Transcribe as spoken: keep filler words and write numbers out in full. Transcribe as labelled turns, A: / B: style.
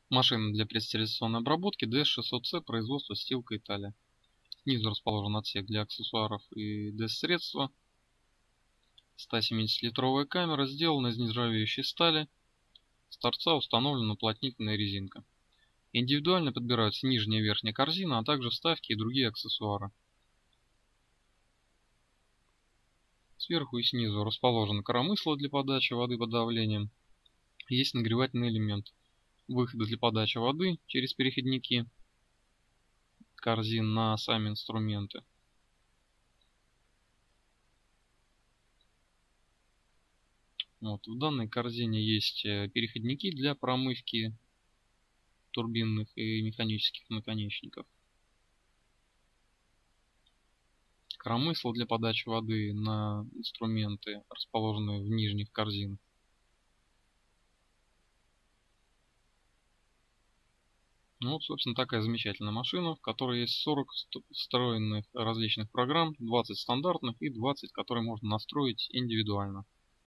A: Машина для предстерилизационной обработки ди эс шестьсот си производства Стилка Италия. Снизу расположен отсек для аксессуаров и ди эс-средства. сто семидесятилитровая камера сделана из нержавеющей стали. С торца установлена уплотнительная резинка. Индивидуально подбираются нижняя и верхняя корзина, а также вставки и другие аксессуары. Сверху и снизу расположено коромысло для подачи воды под давлением. Есть нагревательный элемент. Выходы для подачи воды через переходники корзин на сами инструменты. Вот, в данной корзине есть переходники для промывки турбинных и механических наконечников. Коромысло для подачи воды на инструменты, расположенные в нижних корзинах. Ну вот, собственно, такая замечательная машина, в которой есть сорок встроенных различных программ, двадцать стандартных и двадцать, которые можно настроить индивидуально.